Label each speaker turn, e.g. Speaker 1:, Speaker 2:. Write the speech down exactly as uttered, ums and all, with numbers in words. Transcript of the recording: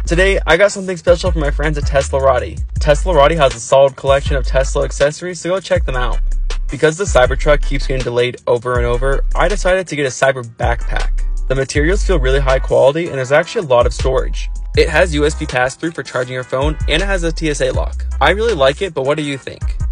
Speaker 1: Today, I got something special for my friends at Teslarati. Teslarati has a solid collection of Tesla accessories, so go check them out. Because the Cybertruck keeps getting delayed over and over, I decided to get a Cyber backpack. The materials feel really high quality and there's actually a lot of storage. It has U S B pass-through for charging your phone and it has a T S A lock. I really like it, but what do you think?